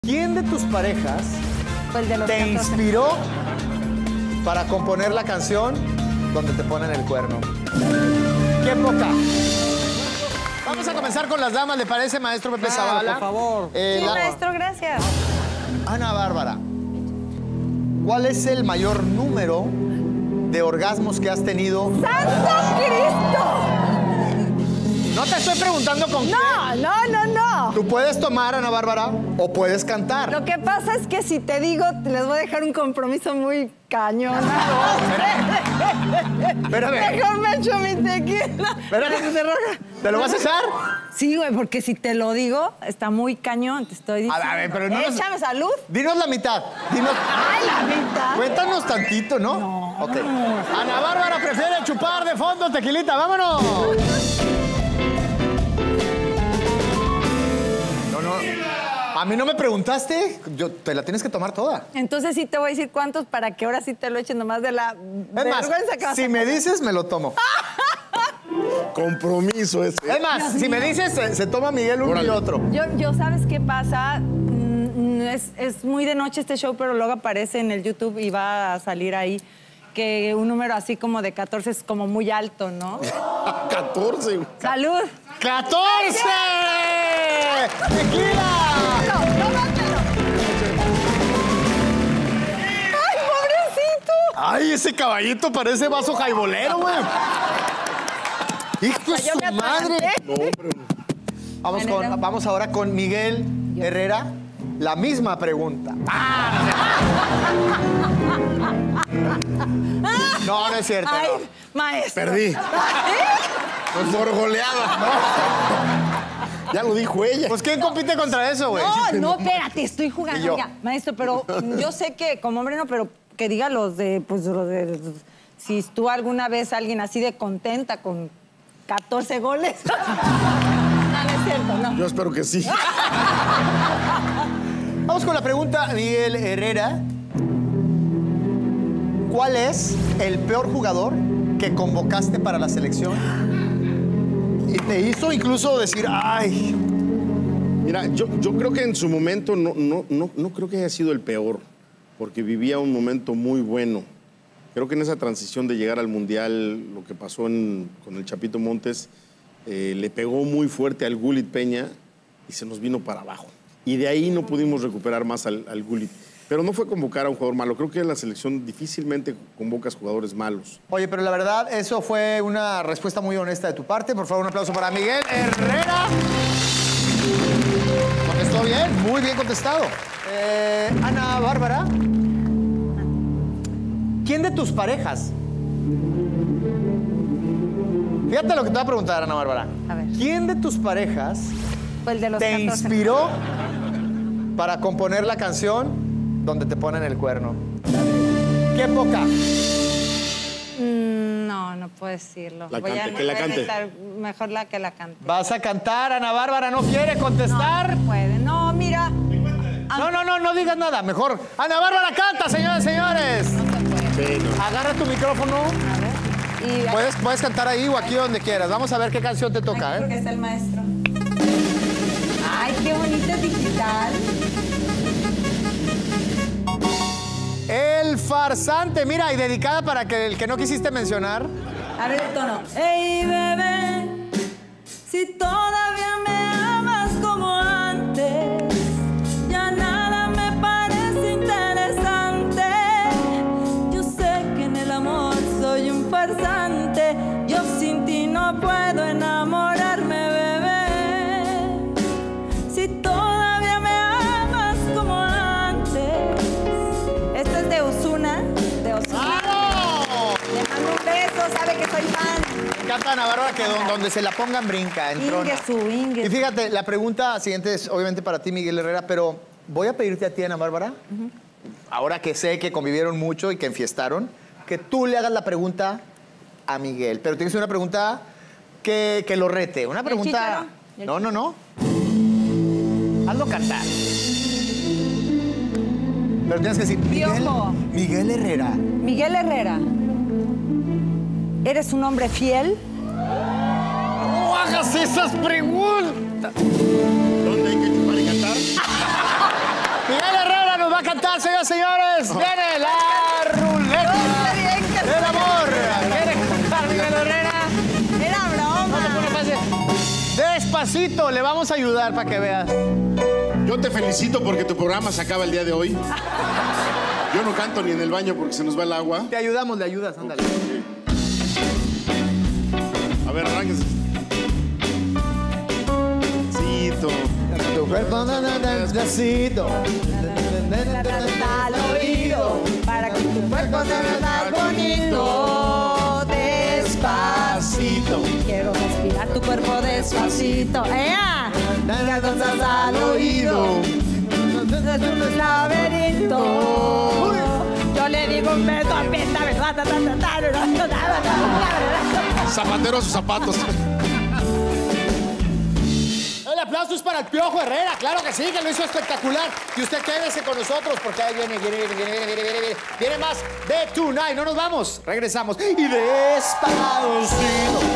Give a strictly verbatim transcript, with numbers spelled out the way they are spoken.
¿Quién de tus parejas Pues de los te catorce. inspiró para componer la canción donde te ponen el cuerno? ¡Qué poca! Vamos a comenzar con las damas, ¿le parece, maestro Pepe Claro, Zavala? por favor. Eh, Sí, la- maestro, gracias. Ana Bárbara, ¿cuál es el mayor número de orgasmos que has tenido? ¡Santo Cristo! No te estoy preguntando con quién. No, no, no, no. Tú puedes tomar, Ana Bárbara, o puedes cantar. Lo que pasa es que si te digo, les voy a dejar un compromiso muy cañón. Espérame. Mejor me echo mi tequila. Espérate. ¿Te lo vas a echar? Sí, güey, porque si te lo digo, está muy cañón, te estoy diciendo. A ver, pero no nos- Échame salud. Dinos la mitad. Dinos... Ay, la mitad. Cuéntanos tantito, ¿no? No. Ok. Ana Bárbara prefiere chupar de fondo tequilita. ¡Vámonos! No, no. A mí no me preguntaste. Yo, te la tienes que tomar toda. Entonces sí te voy a decir cuántos para que ahora sí te lo echen nomás de la Es más, vergüenza que vas si a me pasar. dices, me lo tomo. Compromiso ese. Es más, si me dices, se, se toma Miguel uno y Órale. otro. Yo, yo, ¿sabes qué pasa? Mm, Es, es muy de noche este show, pero luego aparece en el YouTube y va a salir ahí que un número así como de catorce es como muy alto, ¿no? catorce. güey. ¡Salud! ¡catorce! ¡Tequila! ¡No, tómatelo! ¡Ay, pobrecito! ¡Ay, ese caballito parece vaso jaibolero, güey! ¡Hijo de O sea, yo su me madre! atraganté. No, hombre. Vamos, Bueno, con, no. vamos ahora con Miguel Herrera. La misma pregunta. No, no es cierto. ¡Ay, no. maestro! Perdí. Pues por goleada. Ya lo dijo ella. Pues, ¿quién compite contra eso, güey? No, no, espérate, estoy Y jugando. yo. Oiga, maestro, pero yo sé que como hombre no, pero que diga los de, pues, los de, si tú alguna vez alguien así de contenta con catorce goles. No, no es cierto, no. Yo espero que sí. Vamos con la pregunta, Miguel Herrera. ¿Cuál es el peor jugador que convocaste para la selección? Y te hizo incluso decir, ay, Mira, yo, yo creo que en su momento no, no, no, no creo que haya sido el peor, porque vivía un momento muy bueno. Creo que en esa transición de llegar al Mundial, lo que pasó en- con el Chapito Montes, eh, le pegó muy fuerte al Gullit Peña y se nos vino para abajo. Y de ahí no pudimos recuperar más al, al Gullit. Pero no fue convocar a un jugador malo. Creo que en la selección difícilmente convocas jugadores malos. oye, pero la verdad, eso fue una respuesta muy honesta de tu parte. Por favor, un aplauso para Miguel Herrera. Contestó bien, muy bien contestado. Eh, Ana Bárbara, ¿quién de tus parejas? Fíjate lo que te voy a preguntar, Ana Bárbara. A ver. ¿Quién de tus parejas Pues el de los te catorce. inspiró para componer la canción donde te ponen el cuerno? ¡Qué poca! Mm, No, no puedo decirlo. La Voy a- cante, que la voy a cante. evitar- mejor la que la cante. ¿Vas a cantar? Ana Bárbara no quiere contestar. No, no puede. No, mira. No, no, no, no digas nada. Mejor. Ana Bárbara canta, señores, señores. Sí, no. Agarra tu micrófono. A ver. Y Puedes, puedes cantar ahí o aquí donde quieras. Vamos a ver qué canción te toca, porque ¿eh? es el maestro. Ay, qué bonito digital. El farsante. Mira, y dedicada para que el que no quisiste mencionar. A ver el tono. Ey, bebé, si todavía me amas como antes, ya nada me parece interesante. Yo sé que en el amor soy un farsante. Yo sin ti no puedo enamorarme, bebé. Si todavía me amas como antes. Esto es de Ozuna, de Ozuna. ¡Vamos! Le mando un beso, sabe que soy fan. Me encanta Ana Bárbara que don- donde se la pongan brinca, entrona. Ingesu, Ingesu. Y fíjate, la pregunta siguiente es obviamente para ti, Miguel Herrera, pero voy a pedirte a ti, Ana Bárbara, ahora que sé que convivieron mucho y que enfiestaron, que tú le hagas la pregunta a Miguel. Pero tienes una pregunta que, que lo rete. Una pregunta... chícharo? ¿Y el No, no, no. Hazlo cantar. Pero tienes que decir, Miguel, Piojo. Miguel Herrera. Miguel Herrera, ¿eres un hombre fiel? ¡No hagas esas preguntas! ¿Dónde hay que chupar y cantar? Despacito, le vamos a ayudar para que veas. Yo te felicito porque tu programa se acaba el día de hoy. Yo no canto ni en el baño porque se nos va el agua. Te ayudamos, le ayudas, ándale. Okay. A ver, arránquese. Despacito. Tu cuerpo, despacito. Al oído, para que tu cuerpo sea más bonito. Despacito. Quiero respirar tu cuerpo despacito. ¡Ea! Las cosas al oído. Es un laberinto. Yo le digo un beso a pista, ¿verdad? Zapatero a sus zapatos. El aplauso es para el Piojo Herrera, claro que sí, que lo hizo espectacular. Y usted quédese con nosotros porque ahí viene, viene, viene, viene, viene, viene, viene. Viene más de Tonight, no nos vamos, regresamos. Y Despacito.